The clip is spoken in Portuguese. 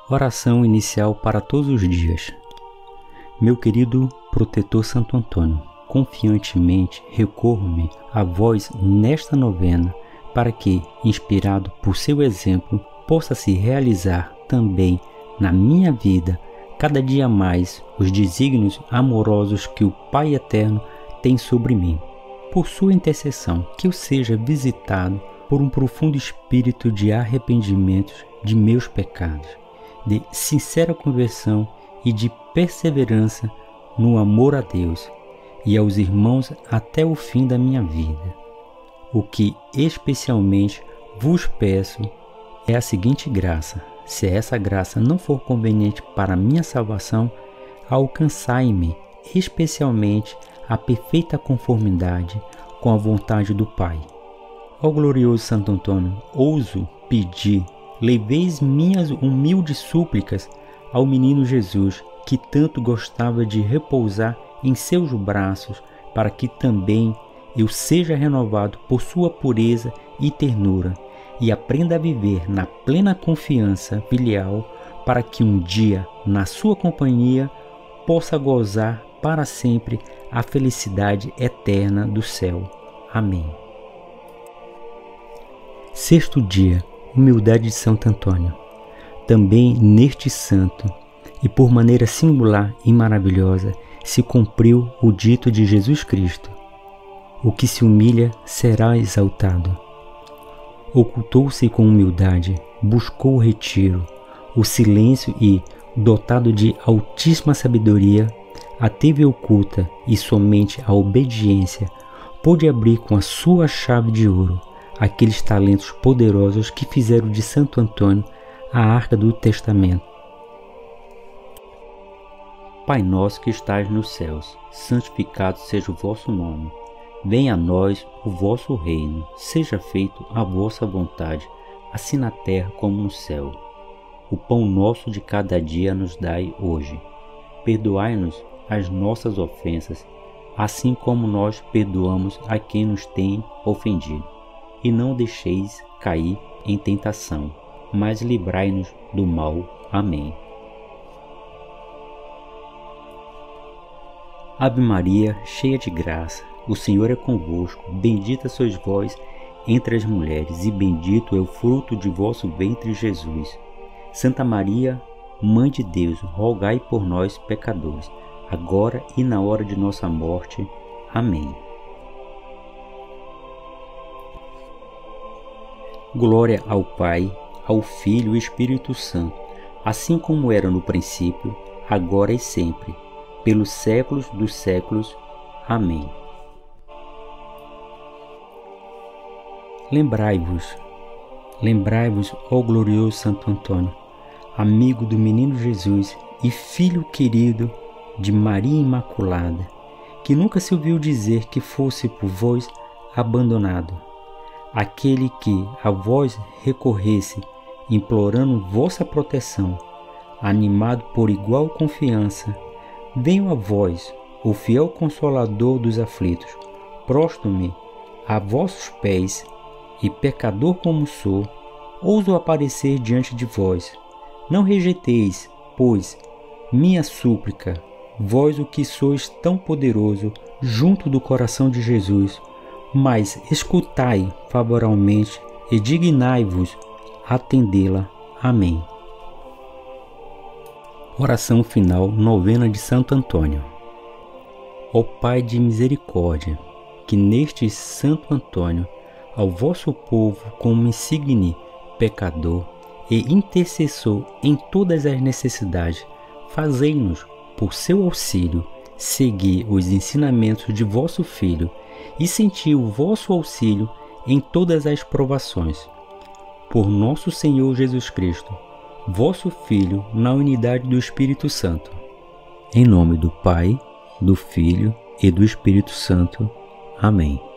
Oração inicial para todos os dias. Meu querido protetor Santo Antônio, confiantemente recorro-me a vós nesta novena para que, inspirado por seu exemplo, possa se realizar também na minha vida cada dia mais os desígnios amorosos que o Pai Eterno tem sobre mim. Por sua intercessão, que eu seja visitado por um profundo espírito de arrependimento de meus pecados, de sincera conversão e de perseverança no amor a Deus e aos irmãos até o fim da minha vida. O que especialmente vos peço é a seguinte graça: se essa graça não for conveniente para a minha salvação, alcançai-me especialmente a perfeita conformidade com a vontade do Pai. Ó glorioso Santo Antônio, ouso pedir, leveis minhas humildes súplicas ao menino Jesus, que tanto gostava de repousar em seus braços, para que também eu seja renovado por sua pureza e ternura, e aprenda a viver na plena confiança filial, para que um dia, na sua companhia, possa gozar para sempre a felicidade eterna do céu. Amém. Sexto dia, humildade de Santo Antônio. Também neste santo, e por maneira singular e maravilhosa, se cumpriu o dito de Jesus Cristo: o que se humilha será exaltado. Ocultou-se com humildade, buscou o retiro, o silêncio e, dotado de altíssima sabedoria, a teve oculta, e somente a obediência pôde abrir com a sua chave de ouro aqueles talentos poderosos que fizeram de Santo Antônio a arca do testamento. Pai nosso que estais nos céus, santificado seja o vosso nome. Venha a nós o vosso reino, seja feito a vossa vontade, assim na terra como no céu. O pão nosso de cada dia nos dai hoje. Perdoai-nos as nossas ofensas, assim como nós perdoamos a quem nos tem ofendido. E não deixeis cair em tentação, mas livrai-nos do mal. Amém. Ave Maria, cheia de graça, o Senhor é convosco, bendita sois vós entre as mulheres, e bendito é o fruto de vosso ventre, Jesus. Santa Maria, Mãe de Deus, rogai por nós, pecadores, agora e na hora de nossa morte. Amém. Glória ao Pai, ao Filho e ao Espírito Santo, assim como era no princípio, agora e sempre, pelos séculos dos séculos. Amém. Lembrai-vos, ó glorioso Santo Antônio, amigo do menino Jesus e filho querido de Maria Imaculada, que nunca se ouviu dizer que fosse por vós abandonado. Aquele que a vós recorresse, implorando vossa proteção, animado por igual confiança, venho a vós, o fiel consolador dos aflitos, prostro-me a vossos pés, e pecador como sou, ouso aparecer diante de vós. Não rejeiteis, pois, minha súplica, vós o que sois tão poderoso junto do coração de Jesus, mas escutai favoravelmente e dignai-vos atendê-la. Amém. Oração final, novena de Santo Antônio. Ó Pai de misericórdia, que neste Santo Antônio, ao vosso povo como insigne pecador e intercessor em todas as necessidades, fazei-nos, por seu auxílio, seguir os ensinamentos de vosso Filho e sentir o vosso auxílio em todas as provações. Por nosso Senhor Jesus Cristo, vosso Filho, na unidade do Espírito Santo. Em nome do Pai, do Filho e do Espírito Santo. Amém.